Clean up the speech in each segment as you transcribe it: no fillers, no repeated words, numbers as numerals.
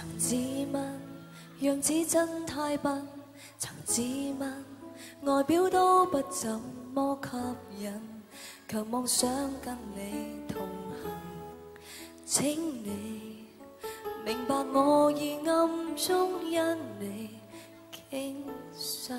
曾自問樣子真太笨，曾自問外表都不怎麼吸引，卻妄想跟你同行。請你明白我已暗中因你傾心。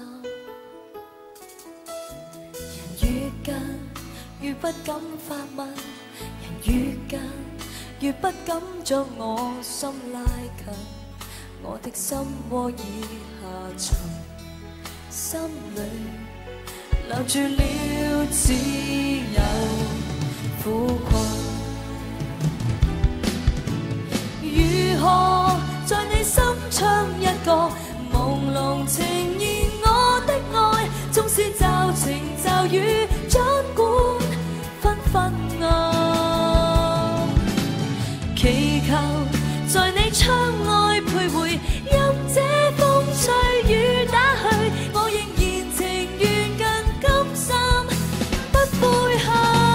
人越近越不敢發問，人越近越不敢將我心拉近，我的心窩已下沉，心裏留住了只有苦困。如何在你心窗一個朦朧呈現我的愛，縱是驟晴驟雨，儘管紛紛暗，祈求在你窗外徘徊，任這風吹雨打去，我仍然情願更甘心，不悔恨。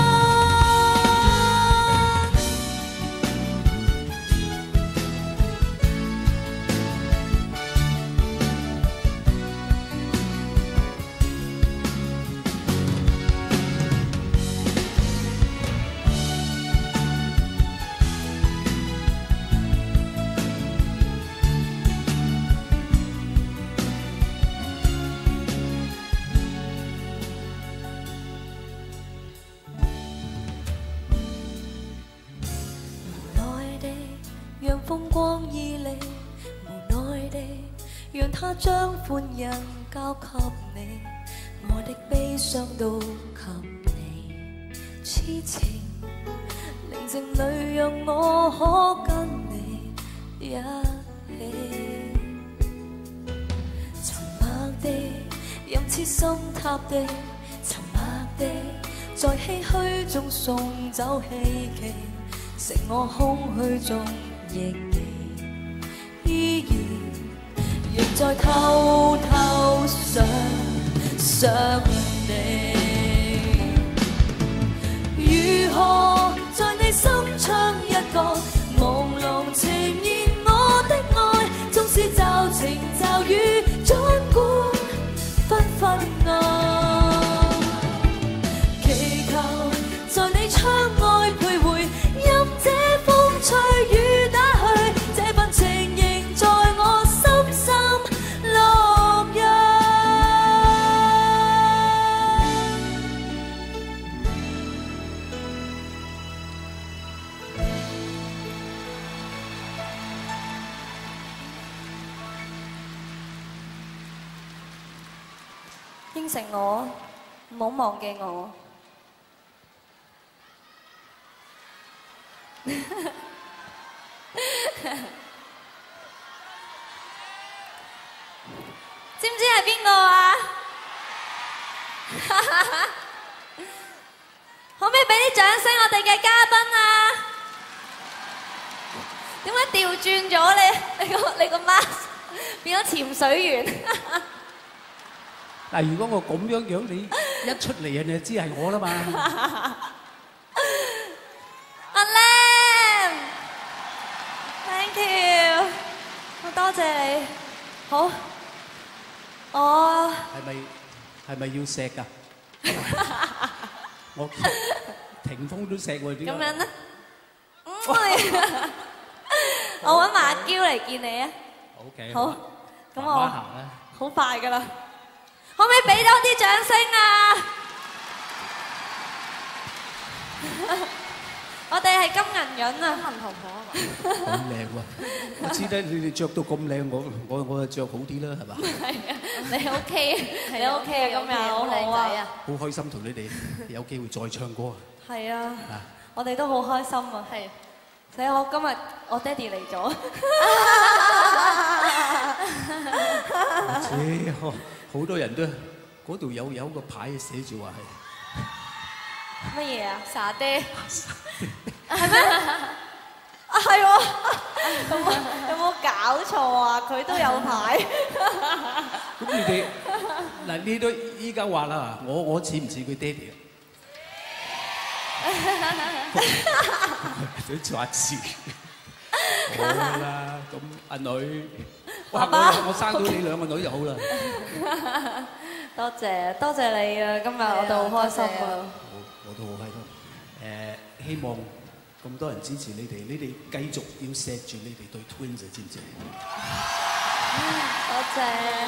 讓風光旖旎，無奈地讓他將歡欣交給你，我的悲傷都給你，痴情寧靜裏讓我可跟你一起，沉默地任痴心塌地，沉默地在唏噓中送走希冀，剩我空虛中亦依然，仍在偷偷想你。如何在你心窗一個朦朧呈現我的愛，縱是驟晴驟雨，儘管紛紛暗，祈求在你窗外徘徊，任這風吹雨打去，這份情仍在我深深烙印。應承我，唔好忘記我。知唔知係邊個啊？可唔可以俾啲掌聲我哋嘅嘉賓啊？點解調轉咗你個 mask 變咗潛水員？ 嗱，如果我咁樣樣，你一出嚟人就知係我啦嘛。 阿 Lam， thank you， 我多謝你。好，我係咪要錫㗎？我霆鋒都錫喎，點解？ 咁樣咧？我揾埋阿嬌嚟見你啊。 OK。 好，咁我慢慢行啦。 好快㗎啦。可唔可以俾多啲掌聲啊？我哋係金銀潤啊，銀婆婆啊嘛。 好靚喎！我知得你哋着到咁靚，我就着好啲啦，係嘛？ 係啊，你 OK， 你 OK 啊，今日好靚仔啊！ 好開心同你哋有機會再唱歌啊！ 係啊，我哋都好開心啊！係，所以我今日我爹哋嚟咗。 好多人都嗰度有個牌寫住話係乜嘢啊？沙爹係咩？啊係喎，有冇搞錯啊？佢都有牌。 咁你哋嗱，你都依家話啦，我似唔似佢爹哋啊？佢話似。 好啦，咁阿女，哇！ 爸爸我生到你兩個女就好啦。 多謝多謝你啊！今日我哋好開心啊！ 我都好開心。希望咁多人支持你哋繼續要錫住你哋對 Twins 知唔知？ 多謝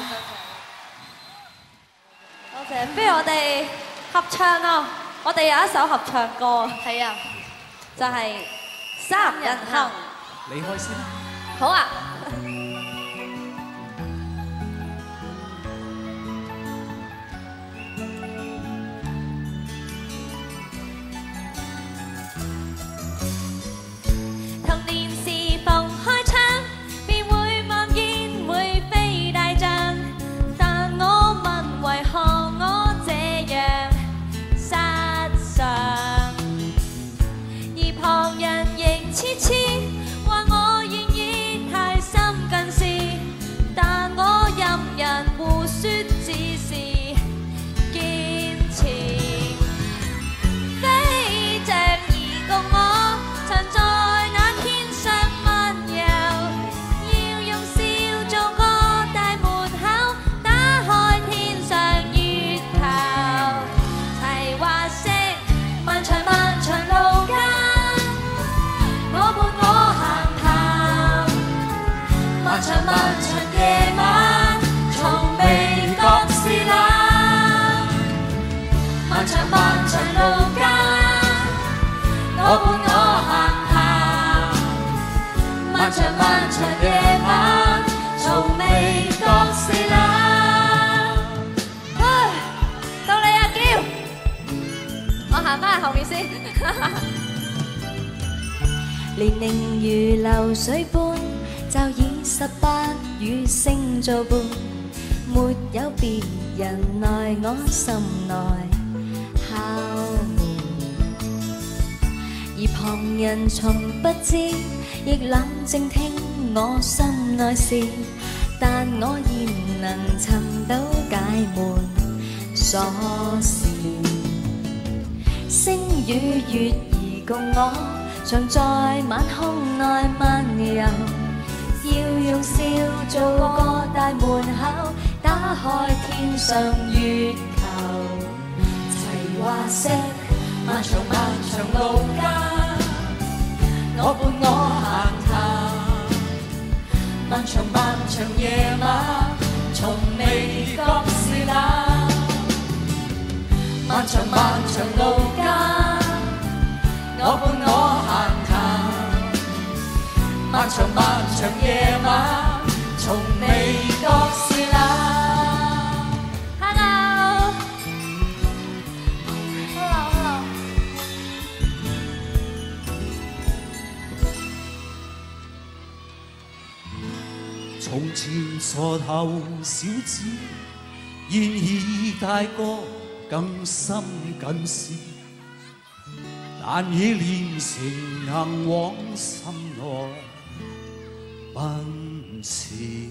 多謝，不如我哋合唱啊！我哋有一首合唱歌，係啊，就係三人行。 你開先啦。 好啊。童年時逢開槍，便會望見會飛大象，但我問為何我這樣失常，而旁人仍痴痴話我願意太深近視，但我任人胡說只是堅持，飛翔而共我常在那天上漫遊，要用笑做個大門口，打開天上月球，齊話識漫長漫長路間，我伴我行行，漫長漫長夜晚，從未覺是冷，漫長漫長路間，我伴我行行，漫長漫長夜晚，從未覺是冷。唉，到你啊，嬌，我行返去後面先。年齡如流水般，就以18與星做伴，沒有別人來我心內敲門，而旁人從不知，亦冷靜聽我心內事，但我現能尋到解悶鎖匙。星與月兒共我，常在晚空內漫遊，要用笑做個大門口，打開天上月球，齊話識漫長漫長路間，我伴我行行，漫長漫長夜晚，從未覺是冷，漫長漫長路間，我伴我行行，漫長漫長夜晚，從未覺是冷。Hello， Hello， 從前傻頭小子，現已大個更深近視，難以練成能往心內奔馳，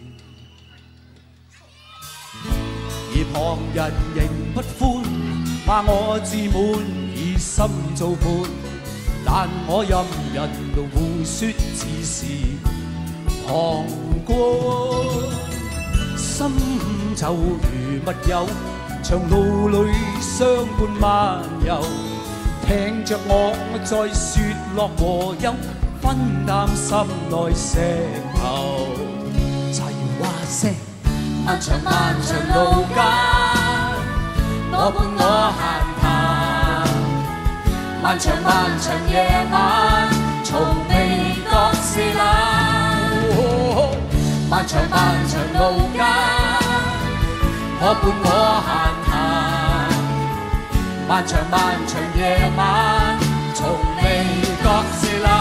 而旁人仍不歡，罵我自滿以心做伴，但我任人胡說只是旁觀，心就如密友，長路裏相伴漫遊，聽着我在說樂和憂，分擔心內石頭，齊話聲漫長漫長路間，我伴我行行，漫長漫長夜晚，從未覺是冷。漫長漫長路間，我伴我行行，漫長漫長夜晚，從未覺是冷。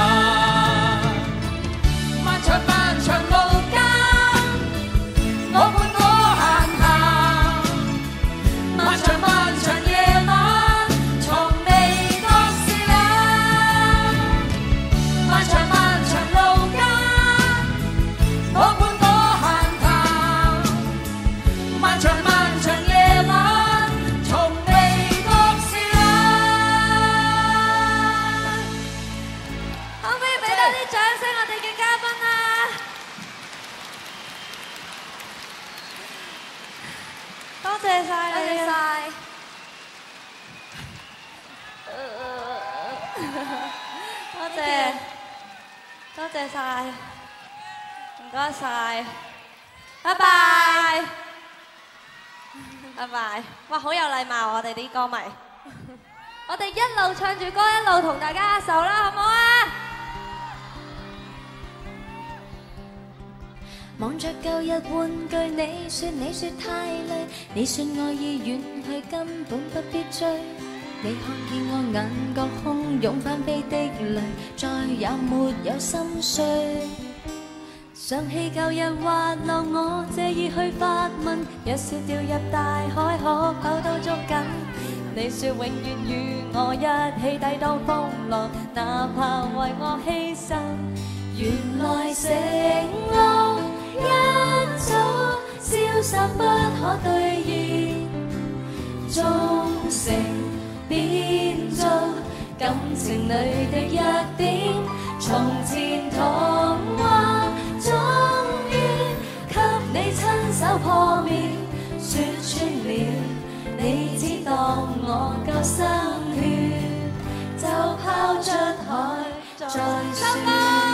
漫長漫長路間，我伴我行行，漫長漫長夜晚，從未覺是冷。漫長漫長路間，我伴漫長漫長夜晚，從未覺是冷。 謝晒。多謝，多謝晒，唔該晒，拜拜，拜拜。哇，好有禮貌我哋啲歌迷。我哋一路唱住歌，一路同大家握手啦，好唔好啊？望着舊日玩具，你說太累，你說愛意遠去，根本不必追。你看見我眼角洶湧翻飛的淚，再也沒有心碎。想起舊日滑浪，我借意去發問，若是掉入大海，可否都捉緊？你說永遠與我一起抵擋風浪，哪怕為我犧牲。原來承諾一早消散不可兌現，忠誠變做感情裏的一點。從前童話終於給你親手破滅，說穿了你只當我夠心血，就拋出海再說。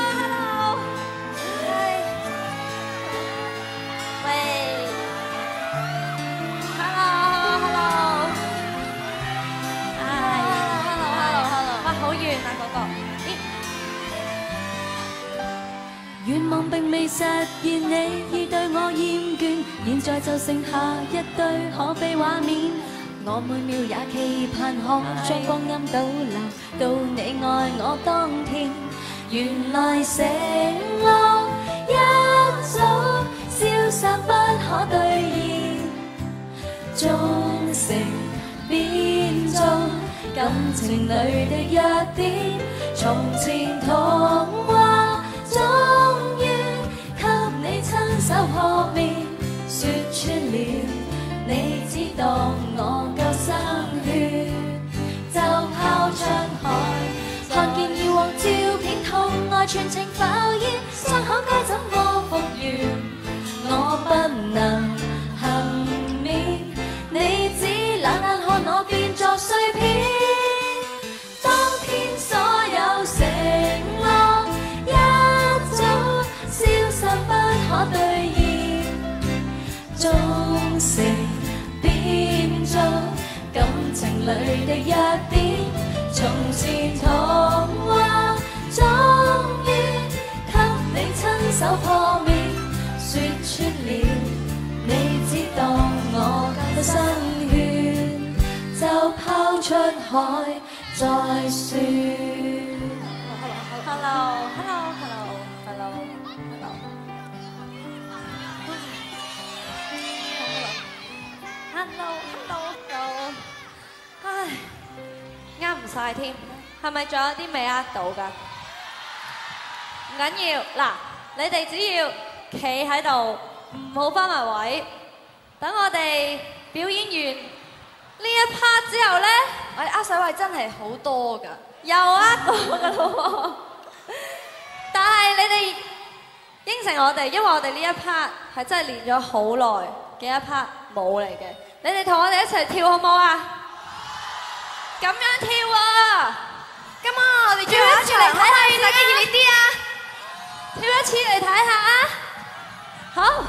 願望並未實現，你已對我厭倦，現在就剩下一堆可悲畫面。我每秒也期盼可將光陰倒流到你愛我當天。原來承諾一早消散不可兌現，忠誠變做感情裏的一點。從前童話終於給你親手破滅，說穿了你只當我夠心血，就拋出海。看見以往照片，痛愛全情浮現，傷口該怎麼復原？我不能幸免，你只冷眼看我變作碎片。當天所有承諾一早消散不可兌現，忠誠變做感情裏的一點。從前童話終於給你親手破滅，說穿了你只當我夠心血，就拋出海再說。Hello， 唉，呃唔晒添，係咪仲有啲未呃到㗎？唔緊要，嗱，你哋只要企喺度，唔好翻埋位，等我哋表演完呢一 part 之後咧，我哋呃水位真係好多㗎，又呃到㗎咯喎！但係你哋應承我哋，因為我哋呢一 part 係真係練咗好耐嘅一 part 舞嚟嘅，你哋同我哋一齊跳好唔好啊？咁樣跳啊！今晚我哋跳一次嚟睇下，大家熱烈啲啊！跳一次嚟睇下啊！好。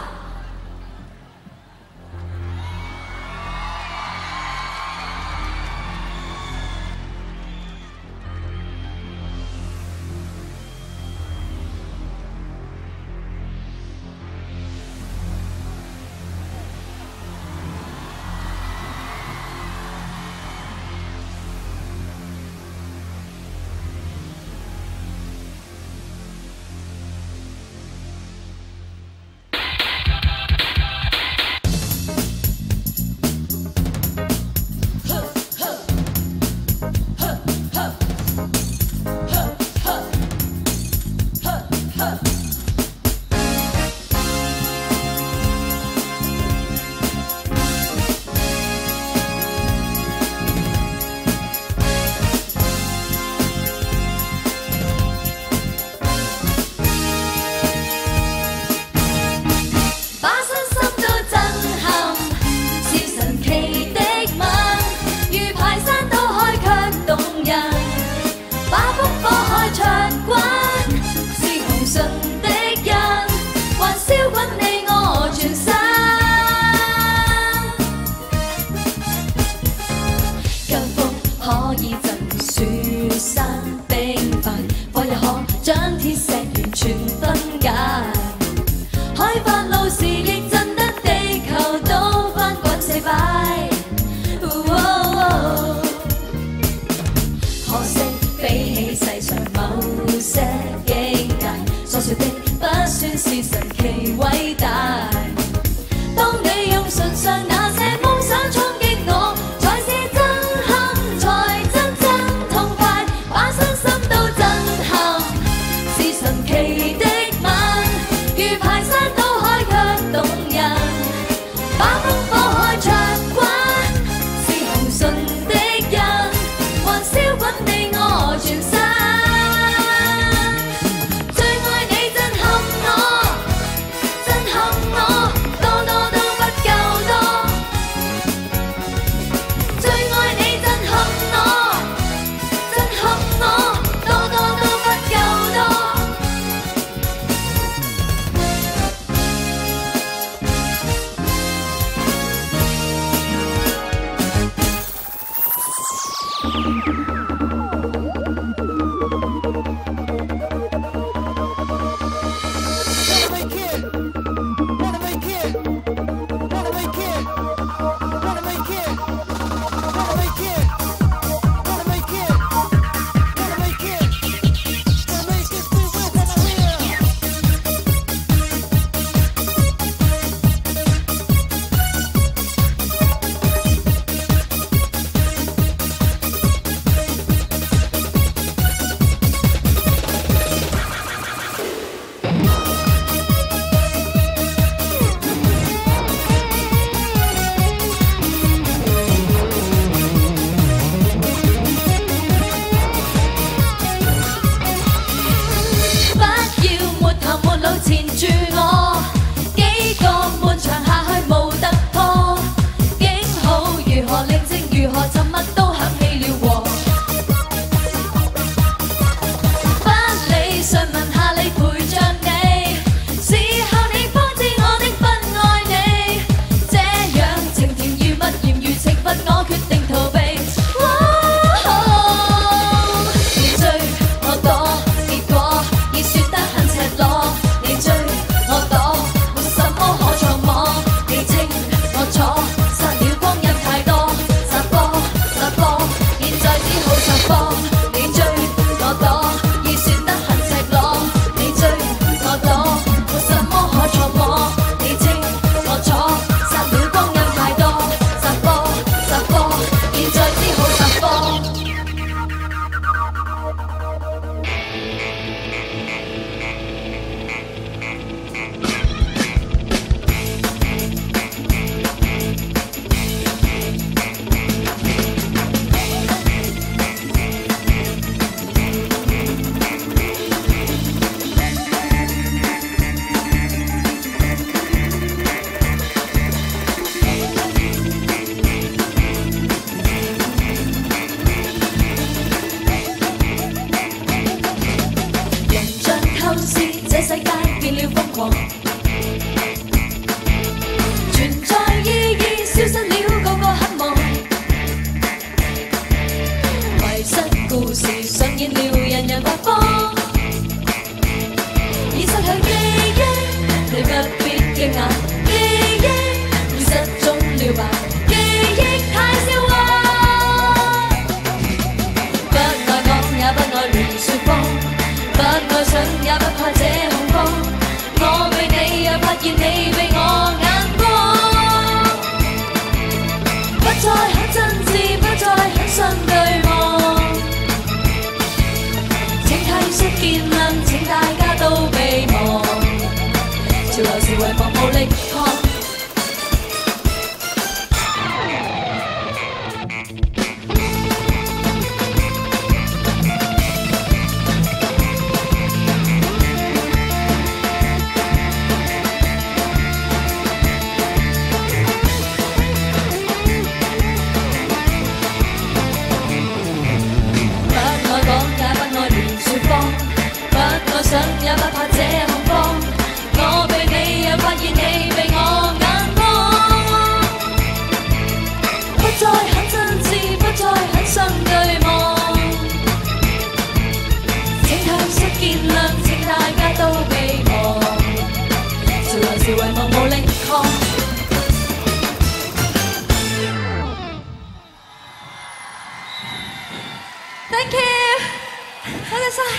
Thank you， 多謝晒，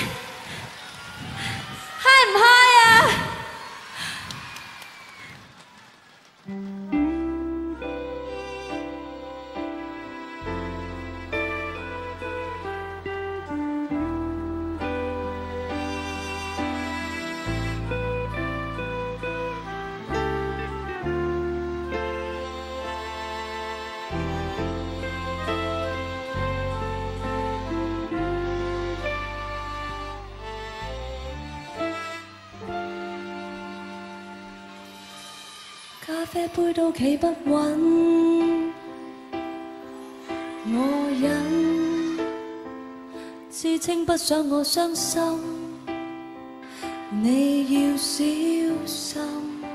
嗨唔嗨啊？咖啡杯都企不穩，我忍，自稱不想我傷心，你要小心，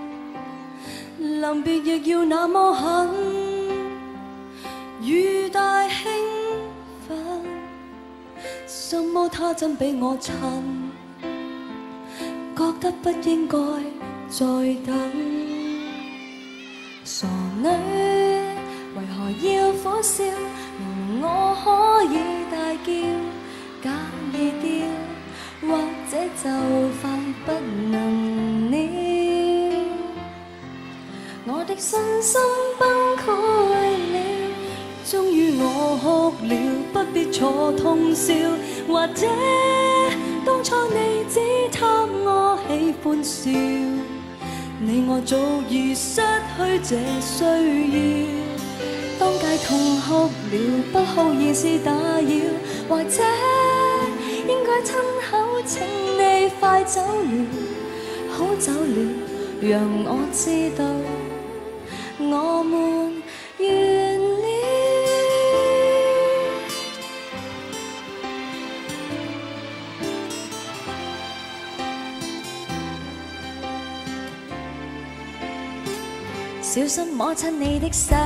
臨別亦要那麼狠，雨帶興奮。 什麼他真比我親，覺得不應該再等。傻女，為何要苦笑？明我可以大叫，介意掉，或者就快不能了。我的信心崩潰了，終於我哭了，不必坐通宵。或者當初你只貪我喜歡笑，你我早已失去這需要。當街痛哭了，不好意思打擾，或者應該親口請你快走了，好走了，讓我知道我們完了。小心摸親你的手，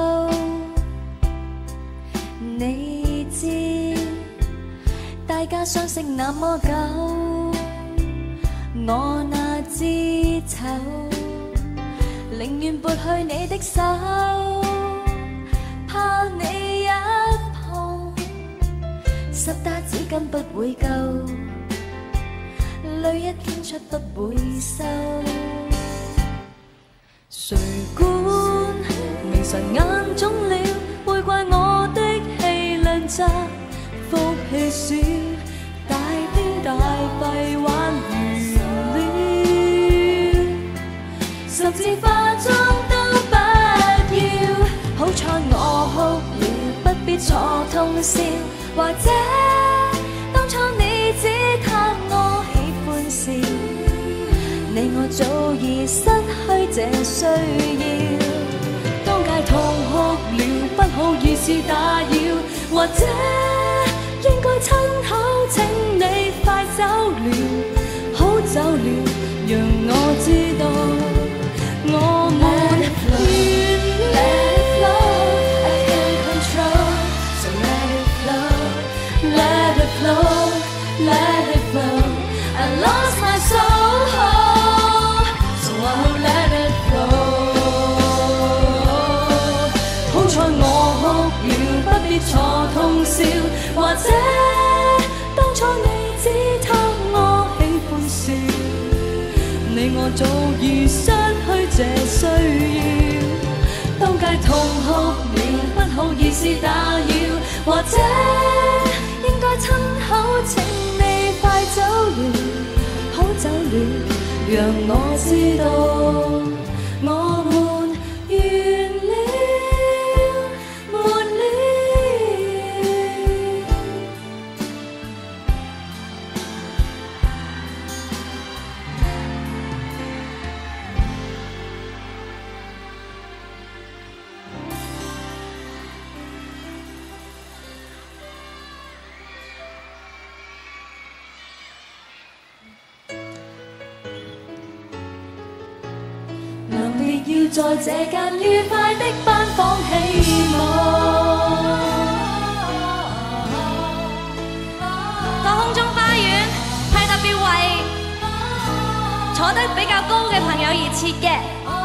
你知大家相識那麼久，我那知醜，寧願撥去你的手，怕你一碰，10打紙巾不會夠，淚一傾出不會收。誰管明晨眼腫了，會怪我的氣量窄，福氣少，大癲大閉玩完了，甚至化妝都不要。好彩我哭了，不必坐通宵，或者當初你只貪我喜歡笑，你我早已失去這需要。當街痛哭了，不好意思打擾，或者應該親口請你快走了，好走了，讓我知道我們完了。Let it flow, let it flow. I lost my soul, so I'll let it flow. 好彩我哭了，不必坐通宵，或者當初你只貪我喜歡笑，你我早已失去這需要。當街痛哭了，不好意思打擾，或者應該親口請你快走了，好走了，讓我知道我們完了，沒了。要在這間愉快的班房起舞， 個空中花園係特別為坐得比較高嘅朋友而設嘅。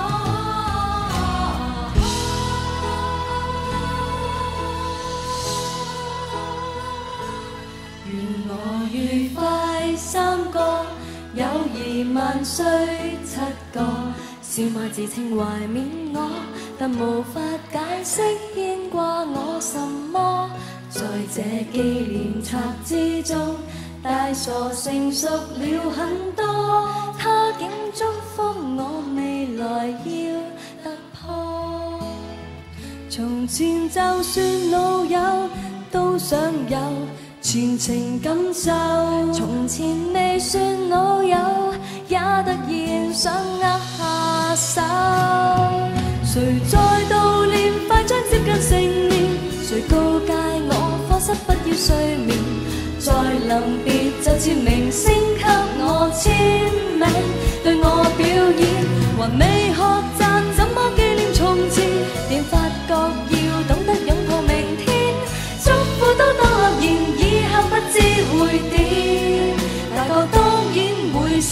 願我愉快3個，友誼萬歲7個。笑罵自稱懷緬我，但無法解釋牽掛我什麼。在這紀念冊之中，大傻成熟了很多。他竟祝福我未來要突破。從前就算老友都想有前程感受，從前未算老友也突然想握下手。誰在悼念快將接近成年？誰告誡我課室不要睡眠？在臨別就簽名聲給我簽名，對我表演還未學習怎麼紀念從前，便發覺要懂得擁抱明天。祝福都多言，以後不知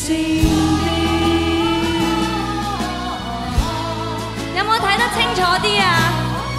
善變。 有冇睇得清楚啲啊？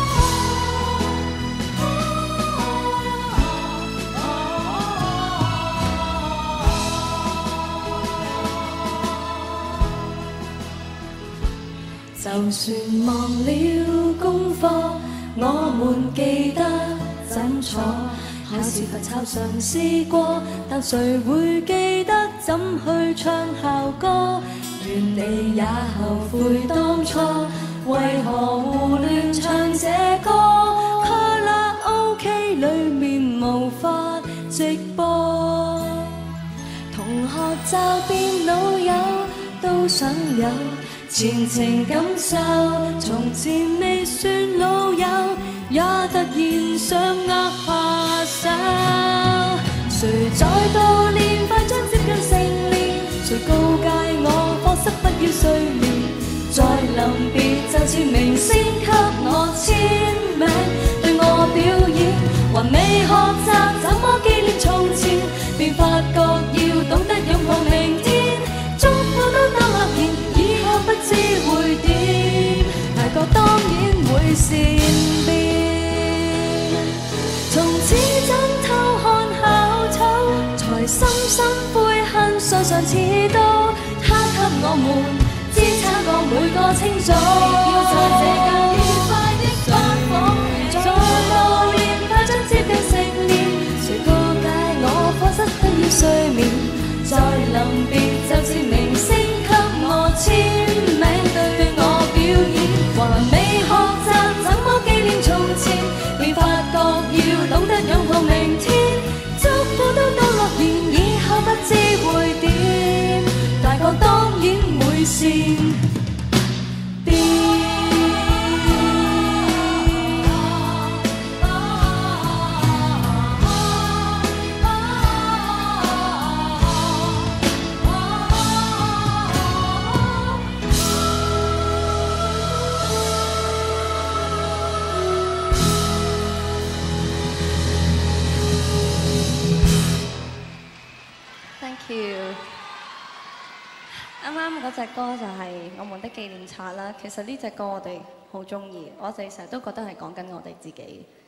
就算忘了功課，我們記得怎坐。考試罰抄嘗試過，但誰會記得怎去唱校歌？願你也後悔當初，為何胡亂唱這歌？卡拉 OK 裏面無法直播，同學就變老友都想有前情感受，從前未算老友，也突然想握下手。誰在悼念快將接近成年？誰告誡我課室不要睡眠？在臨別就似明星給我簽名，對我表演還未學習怎麼紀念從前，便發覺要懂得擁抱明天。祝福都當諾言，以後不知會點，大個當然會善變。從此怎偷看校草，才深深悔恨常常遲到。他給我們支撐過每個清早，要在這間愉快的班房，在悼念他將接近成年。誰告誡我課室不要睡眠？在臨別就似明星給我簽名，對我表演還未學習怎麼紀念從前，便發覺要懂得擁抱明天。祝福都當諾言，以後不知會點，大個當然會善變。 啱啱嗰隻歌就係我們的紀念冊啦。其實呢隻歌我哋好中意，我哋成日都覺得係講緊我哋自己。